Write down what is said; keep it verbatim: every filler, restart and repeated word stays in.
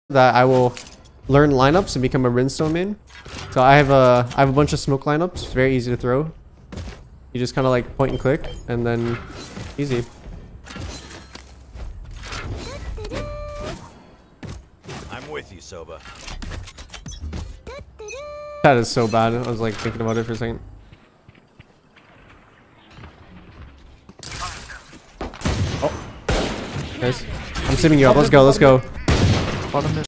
that I will learn lineups and become a Brimstone main. So I have a I have a bunch of smoke lineups. It's very easy to throw. You just kind of like point and click, and then easy. I'm with you, Soba. That is so bad. I was like thinking about it for a second. Oh, guys, I'm simming you up. Let's go. Let's go. Bottom mid.